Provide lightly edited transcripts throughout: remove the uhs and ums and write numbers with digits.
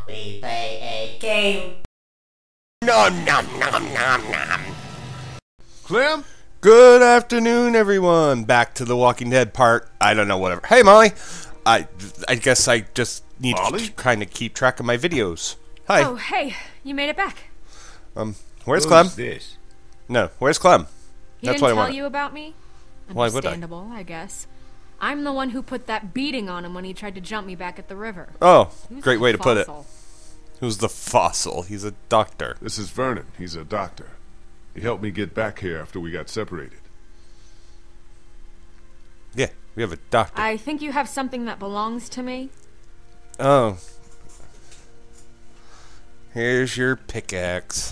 we play a game? Nom nom nom nom nom. Clem? Good afternoon, everyone. Back to the Walking Dead part. I don't know, whatever. Hey, Molly. I guess I just need to kind of keep track of my videos. Hi. Oh, hey. You made it back. Where's Clem? This? No, where's Clem? He That's didn't what I tell want. you about me? Why would I? Understandable, I guess. I'm the one who put that beating on him when he tried to jump me back at the river. Oh, Who's great the way to put it. fossil? Who's the fossil? He's a doctor. This is Vernon. He's a doctor. He helped me get back here after we got separated. Yeah, we have a doctor. I think you have something that belongs to me. Oh. Here's your pickaxe.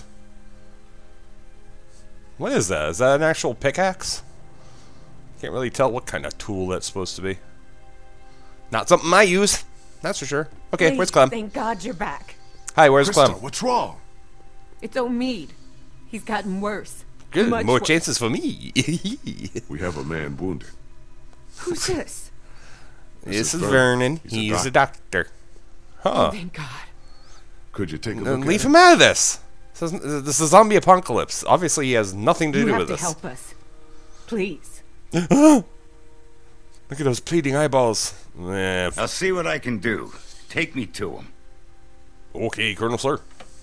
What is that? Is that an actual pickaxe? Can't really tell what kind of tool that's supposed to be. Not something I use, that's for sure. Okay, Please, where's Clem? Thank God you're back. Hi, where's Krista, Clem? what's wrong? It's Omid. He's gotten worse. Good, Much more worse. chances for me. We have a man wounded. Who's this? This is Vernon. He's a doctor. Oh, Huh. thank God. Could you take a Then look leave at him out of this. This is a zombie apocalypse. Obviously, he has nothing to You do have with to this. help us. Please. Look at those pleading eyeballs. I'll see what I can do. Take me to him. Okay, Colonel Sir.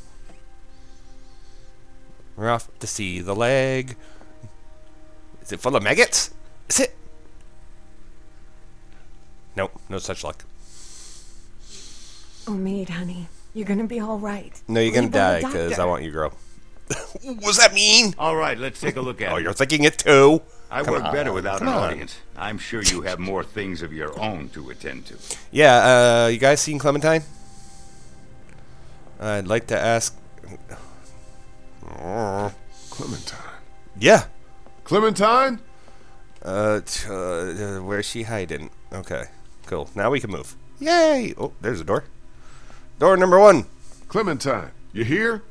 We're off to see the leg. Is it full of maggots? Is it? Nope, no such luck. Omid, honey, you're gonna be all right. No, you're gonna Leave the die because doctor. I want you to grow. What's that mean? All right, let's take a look at Oh, it. you're thinking it too? I Come work on, better without an come on. audience. I'm sure you have more things of your own to attend to. Yeah, you guys seen Clementine? I'd like to ask... Clementine. Yeah. Clementine? Where's she hiding? Okay, cool. Now we can move. Yay! Oh, there's a door. Door number 1. Clementine, you here?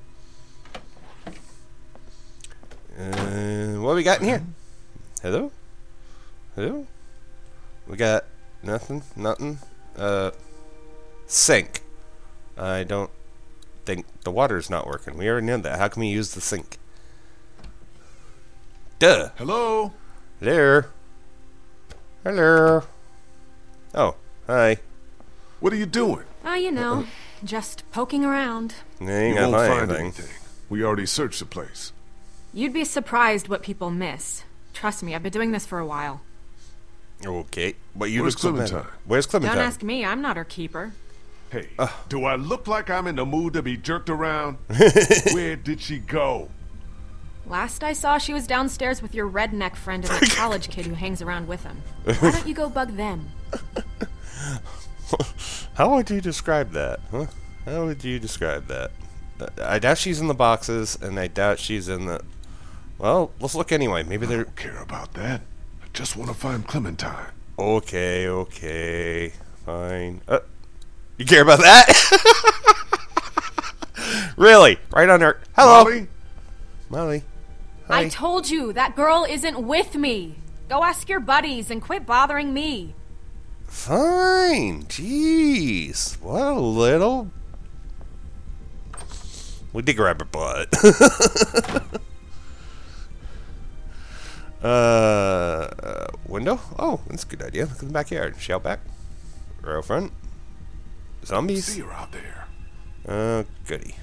What we got in here? Hello? Hello? We got nothing? Nothing? Sink. I don't think the water's not working. We already know that. How can we use the sink? Duh. Hello? Hello? Hello? Oh, hi. What are you doing? Oh, you know, just poking around. You ain't You gonna won't find find anything. anything. We already searched the place. You'd be surprised what people miss. Trust me, I've been doing this for a while. Okay. But you Where's just Clementine? Clementine? Where's Clementine? Don't ask me, I'm not her keeper. Hey, do I look like I'm in the mood to be jerked around? Where did she go? Last I saw, she was downstairs with your redneck friend and that college kid who hangs around with him. Why don't you go bug them? How would you describe that? Huh? How would you describe that? I doubt she's in the boxes, and I doubt she's in the... Well, let's look anyway. Maybe I they're... don't care about that. I just want to find Clementine. Okay, okay. Fine. You care about that? Really? Right on her... Hello? Molly? Molly. Hi. I told you, that girl isn't with me. Go ask your buddies and quit bothering me. Fine. Jeez. What a little... We did grab her butt. Window? Oh, that's a good idea. Look in the backyard. Shout back. Row front. Zombies? See her out there. Goody.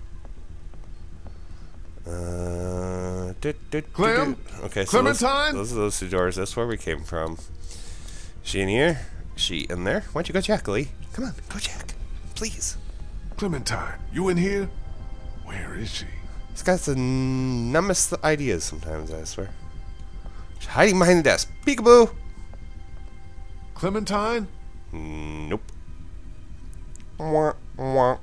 Clem? Okay, so Clementine? those are those 2 doors. That's where we came from. She in here? She in there? Why don't you go check, Lee? Come on, go check. Please. Clementine, you in here? Where is she? This guy's the numbest ideas sometimes, I swear. She's hiding behind the desk. Peekaboo! Clementine? Nope. Wah, wah,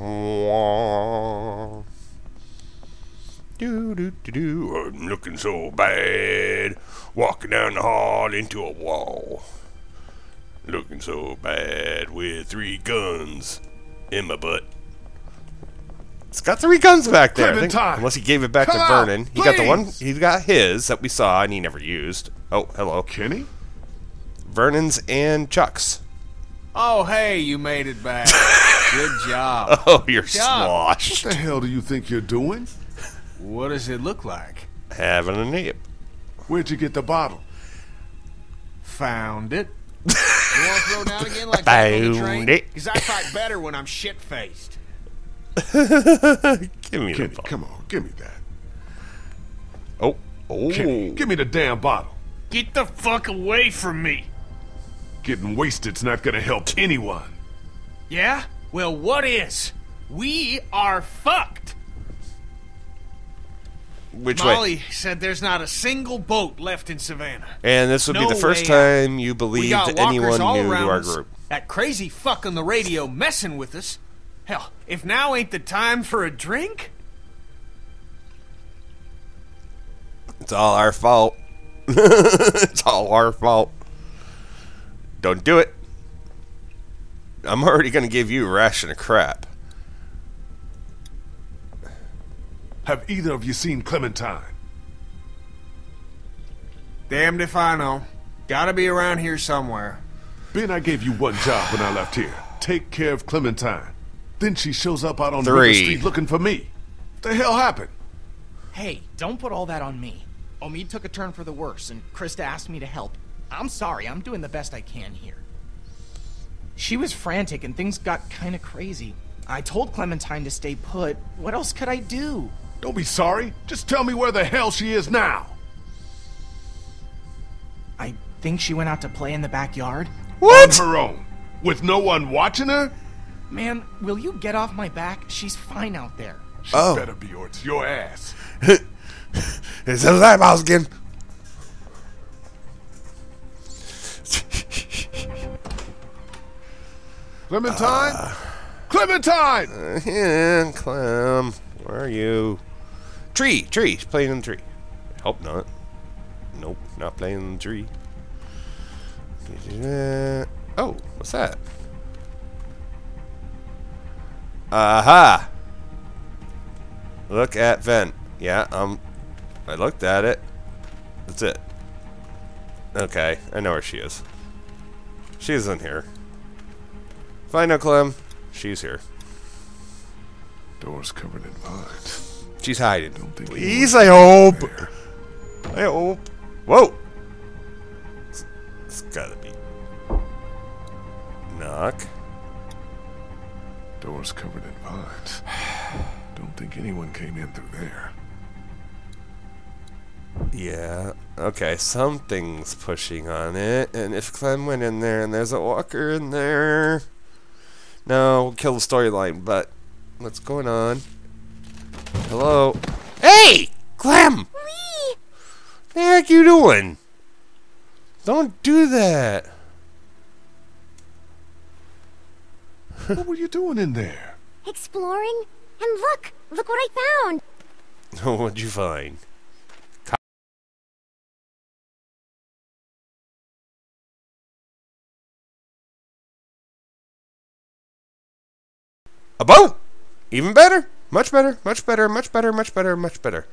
wah. Do, do, do, do. I'm looking so bad. Walking down the hall into a wall. Looking so bad with 3 guns in my butt. It's got 3 guns back there. I think, Clementine! unless he gave it back Come to out, Vernon. He got the one. please! He got his that we saw and he never used. Oh, hello. Kenny? Vernon's and Chuck's. Oh, hey, you made it back. Good job. Oh, you're job. sloshed. What the hell do you think you're doing? What does it look like? Having a nip. Where'd you get the bottle? Found it. You want to throw down again like that on the train? Found it. Because I fight better when I'm shit-faced. Give me the Kenny, bottle. come on, give me that. Oh. Oh. Kenny, give me the damn bottle. Get the fuck away from me. Getting wasted's not gonna help anyone. Yeah? Well, what is? We are fucked. Which Molly way? said there's not a single boat left in Savannah. And this would be No the first way out. time you We believed got anyone walkers all new to around our us. group. That crazy fuck on the radio messing with us. Hell, if now ain't the time for a drink? It's all our fault. It's all our fault. Don't do it. I'm already going to give you a ration of crap. Have either of you seen Clementine? Damned if I know. Gotta be around here somewhere. Ben, I gave you one job when I left here. Take care of Clementine. Then she shows up out on 3. River Street looking for me. What the hell happened? Hey, don't put all that on me. Omid took a turn for the worse, and Krista asked me to help. I'm sorry, I'm doing the best I can here. She was frantic, and things got kinda crazy. I told Clementine to stay put. What else could I do? Don't be sorry. Just tell me where the hell she is now. I think she went out to play in the backyard. What? On her own. With no one watching her? Man, will you get off my back? She's fine out there. She better be, or it's your ass. It's a lighthouse again. Clementine? Clementine! Yeah, Clem. Where are you? Tree. He's playing in the tree. Hope not. Nope, not playing in the tree. Oh, what's that? Aha! Look at vent. Yeah, I looked at it. That's it. Okay, I know where she is. She's in here. Find out, Clem. She's here. Door's covered in vines. She's hiding. Don't think Please, I hope. I hope. Whoa! It's gotta be. Knock. Door's covered in vines. Don't think anyone came in through there. Yeah. Okay, something's pushing on it. And if Clem went in there and there's a walker in there. No, we'll kill the storyline, but what's going on? Hello? Hey! Clem! Lee! What the heck you doing? Don't do that. What were you doing in there? Exploring? And look what I found! What'd you find? A boat! Even better! Much better, much better, much better, much better, much better.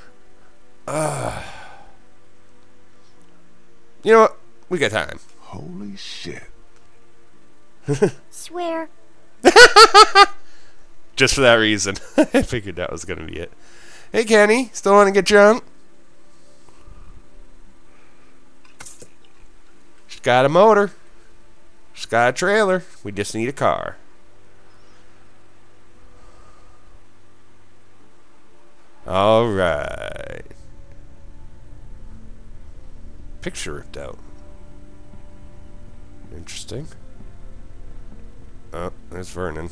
You know what? We got time. Holy shit. Swear. Just for that reason. I figured that was going to be it. Hey, Kenny. Still want to get drunk? She's got a motor. She's got a trailer. We just need a car. All right. Picture ripped out. Interesting. Oh, there's Vernon.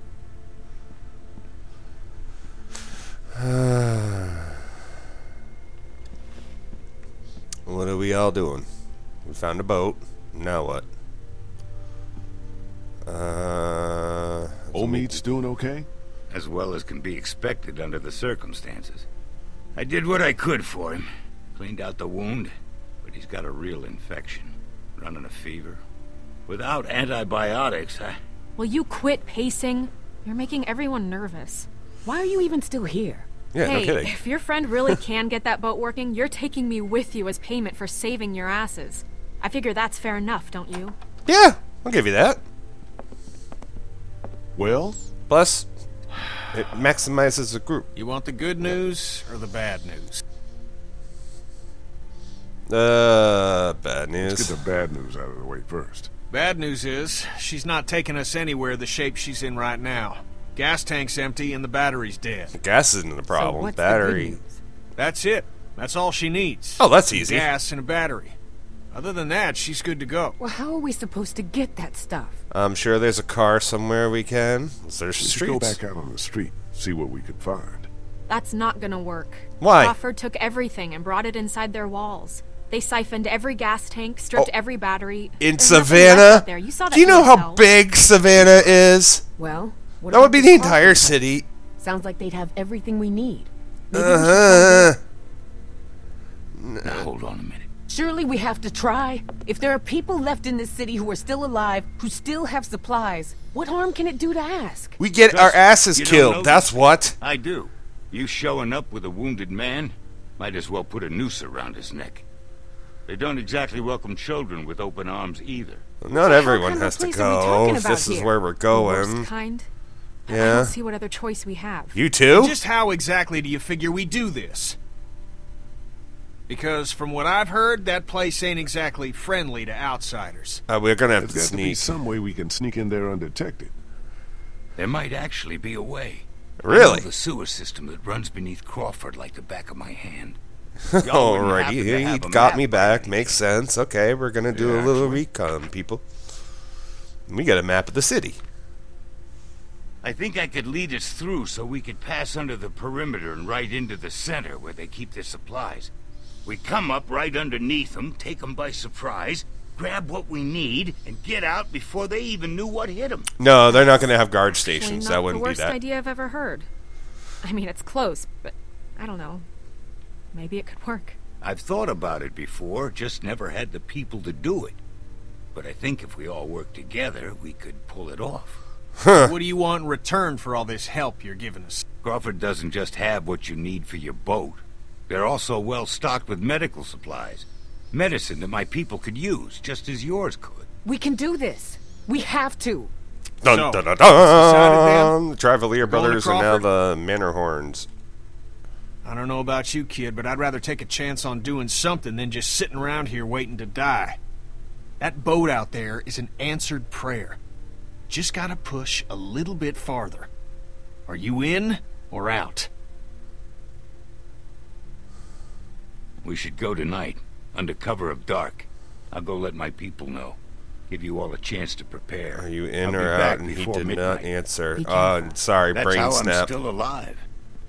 What are we all doing? We found a boat. Now what? Omid's doing okay? As well as can be expected under the circumstances. I did what I could for him. Cleaned out the wound, but he's got a real infection. Running a fever. Without antibiotics, Will you quit pacing? You're making everyone nervous. Why are you even still here? Yeah, Hey, no kidding. if your friend really can get that boat working, you're taking me with you as payment for saving your asses. I figure that's fair enough, don't you? Yeah, I'll give you that. Well, Plus, it maximizes the group. You want the good news or the bad news? Bad let's news. get the bad news out of the way first. Bad news is, she's not taking us anywhere the shape she's in right now. Gas tank's empty and the battery's dead. Gas isn't the problem. So what's Battery. The good news? That's it. That's all she needs. Oh, that's easy. Gas and a battery. Other than that, she's good to go. Well, how are we supposed to get that stuff? I'm sure there's a car somewhere we can. There's We should streets. go back out on the street, see what we could find. That's not gonna work. Why? Crawford took everything and brought it inside their walls. They siphoned every gas tank, stripped every battery. In There's nothing left Savannah? out there. You saw that Do you for know how yourself. big Savannah is? Well, what That about would be the Crawford entire side? city. Sounds like they'd have everything we need. Maybe we should Uh-huh. Now, hold on a minute. Surely we have to try. If there are people left in this city who are still alive, who still have supplies, what harm can it do to ask? We get our asses You don't know killed. That's these what. I do. You showing up with a wounded man, might as well put a noose around his neck. They don't exactly welcome children with open arms either. Not everyone kind of has to place are we go. talking If about this is here? where we're The worst going. kind. I Yeah. don't see what other choice we have. You too? Just how exactly do you figure we do this? Because from what I've heard, that place ain't exactly friendly to outsiders. We're gonna have There's to got to be sneak. some way we can sneak in there undetected. There might actually be a way. I Really? know the sewer system that runs beneath Crawford like the back of my hand. Y'all wouldn't happen Alrighty, to he have a got map me by back. any Makes chance? sense. Okay, we're gonna do Yeah, a little actually. recon, people. We got a map of the city. I think I could lead us through so we could pass under the perimeter and right into the center where they keep their supplies. We come up right underneath them, take them by surprise, grab what we need, and get out before they even knew what hit them. No, they're not gonna have guard Actually, stations. not That wouldn't the be worst that. idea I've ever heard. I mean, it's close, but I don't know. Maybe it could work. I've thought about it before, just never had the people to do it. But I think if we all work together, we could pull it off. What do you want in return for all this help you're giving us? Crawford doesn't just have what you need for your boat. They're also well stocked with medical supplies. Medicine that my people could use, just as yours could. We can do this. We have to. Dun So, dun dun decided dun! then? The Trevalier Going to brothers are now Crawford? the Manor Horns. I don't know about you, kid, but I'd rather take a chance on doing something than just sitting around here waiting to die. That boat out there is an answered prayer. Just gotta push a little bit farther. Are you in or out? We should go tonight, under cover of dark. I'll go let my people know. Give you all a chance to prepare. Are you in I'll be or back out? And he before did midnight. not answer. Be Oh, careful. sorry, That's brain how snap. I'm still alive.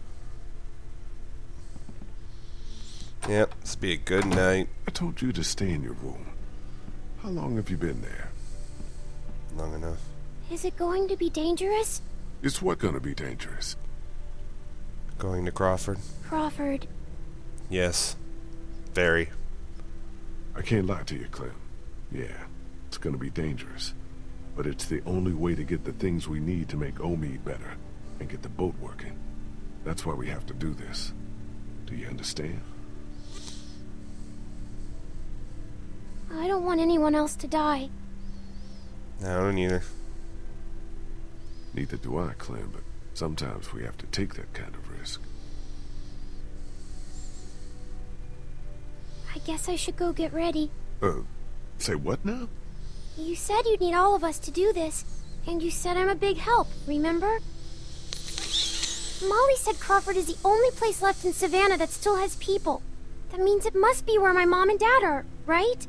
Yep, this be a good night. I told you to stay in your room. How long have you been there? Long enough. Is it going to be dangerous? It's what gonna be dangerous? Going to Crawford? Crawford. Yes. Very. I can't lie to you, Clem. Yeah, it's gonna be dangerous. But it's the only way to get the things we need to make Omid better and get the boat working. That's why we have to do this. Do you understand? I don't want anyone else to die. I don't either. Neither do I, Clem, but sometimes we have to take that kind of risk. I guess I should go get ready. Say what now? You said you'd need all of us to do this, and you said I'm a big help, remember? Molly said Crawford is the only place left in Savannah that still has people. That means it must be where my mom and dad are, right?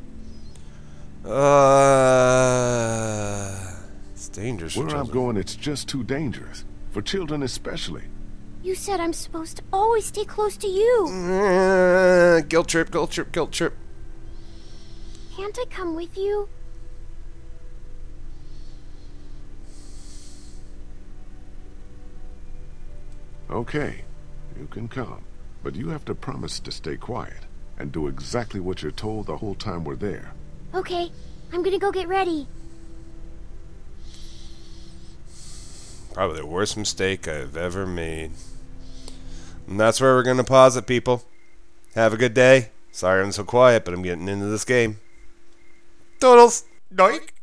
It's dangerous. for Where I'm children. going, it's just too dangerous. For children especially. You said I'm supposed to always stay close to you. Guilt trip, guilt trip, guilt trip. Can't I come with you? Okay, you can come. But you have to promise to stay quiet and do exactly what you're told the whole time we're there. Okay, I'm gonna go get ready. Probably the worst mistake I've ever made. And that's where we're going to pause it, people. Have a good day. Sorry I'm so quiet, but I'm getting into this game. Toodles. Doink.